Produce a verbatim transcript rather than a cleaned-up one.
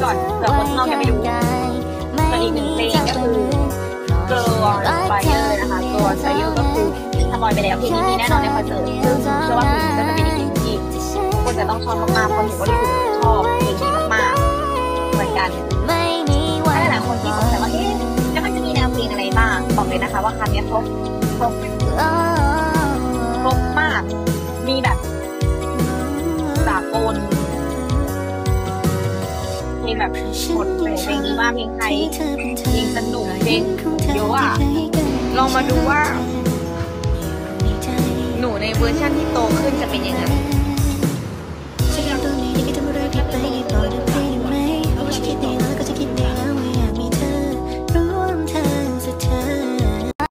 ก่อนเผื่อคนนอกยังไม่รู้ส่วนอีกหนึ่งเพลงก็คือ Girl on Fire นะคะ Girl on Fire ก็คือสปอยไปแล้วเพลงนี้มีแน่นอนในคอนเสิร์ตซึ่งเชื่อว่าเพลงนี้ก็จะเป็นอีกเพลงที่คนจะต้องชอบมากๆเพราะหนูก็รู้สึกชอบเพลงนี้มากๆเหมือนกันถ้าหลายคนที่สงสัยว่าเอ๊ะแล้วมันจะมีแนวเพลงอะไรบ้างบอกเลยนะคะว่าครั้งนี้ครบครบครบมากมีแบบสากลเพลงแบบหมดเพลงนี้ว่าเพลงไทยเพลงสนุกเพลงเยอะอ่ะลองมาดูว่าหนูในเวอร์ชันที่โตขึ้นจะเป็นยังไง